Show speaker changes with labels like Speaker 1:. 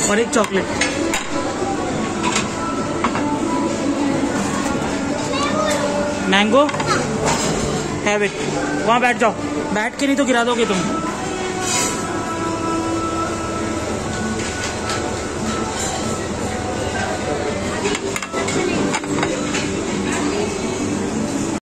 Speaker 1: और एक chocolate. Mango have it. वहाँ बैठ जाओ, बैठ के नहीं तो गिरा दोगे तुम।